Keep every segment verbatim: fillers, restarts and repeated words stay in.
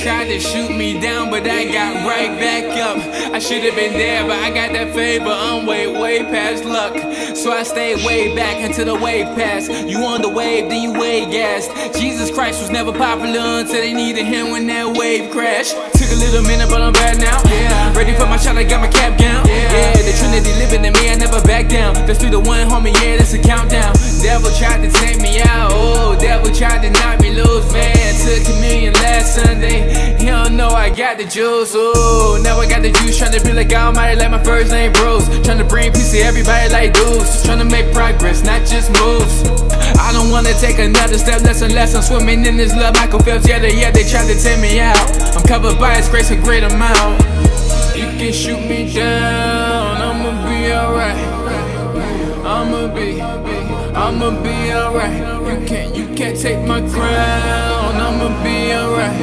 tried to shoot me down, but I got right back up. I should have been there, but I got that favor. I'm way, way past luck. So I stayed way back until the wave passed. You on the wave, then you wave gas. Jesus Christ was never popular until they needed him when that wave crashed. Took a little minute, but I'm back now. Yeah, ready for my shot, I got my cap down. Yeah, yeah, the Trinity living in me, I never back down. That's three to one, homie, yeah, that's a countdown. Devil tried to take me out, oh, devil tried to knock me loose, man. Took communion last Sunday, he don't know I got the juice, oh. Now I got the juice, trying to be like Almighty, like my first name Bruce. Trying to bring peace to everybody like dudes. Trying to make progress, not just moves. I don't wanna take another step, less and less I'm swimming in this love. Michael Phelps, yeah, they, yeah, they tried to take me out. I'm covered by his grace, a great amount. You can shoot me down, I'ma be alright. I'ma be, I'ma be alright. You can't, you can't take my crown. I'ma be alright.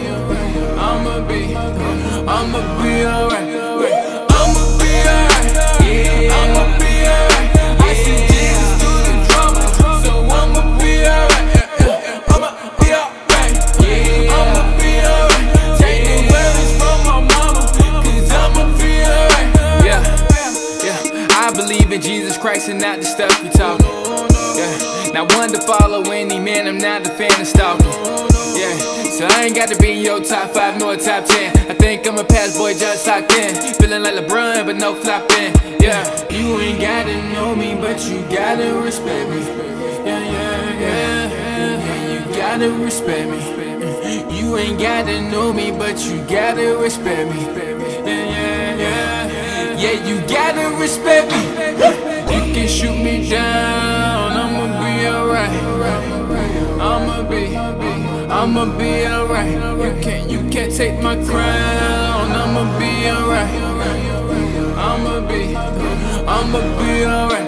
I'ma be, I'ma be alright. I'ma be alright. I'ma be alright. I see Jesus through the drama, so I'ma be alright. I'ma be alright. I'ma be alright. Take the worries from my mama, cause I'ma be alright. Yeah, yeah. I believe in Jesus Christ and not the stuff you talking. Yeah, not one to follow any man, I'm not a fan of stalking. Yeah, so I ain't got to be in your top five nor top ten. I think I'm a pass boy just locked in. Feeling like LeBron but no flopping. Yeah, you ain't gotta know me but you gotta respect me. Yeah, yeah, yeah, yeah, you gotta respect me. You ain't gotta know me but you gotta respect me. Yeah, yeah, yeah, yeah, you gotta respect me. You can shoot me down, I'ma be alright. I'ma be, I'ma be alright. You can't, you can't take my crown. I'ma be alright. I'ma be, I'ma be alright.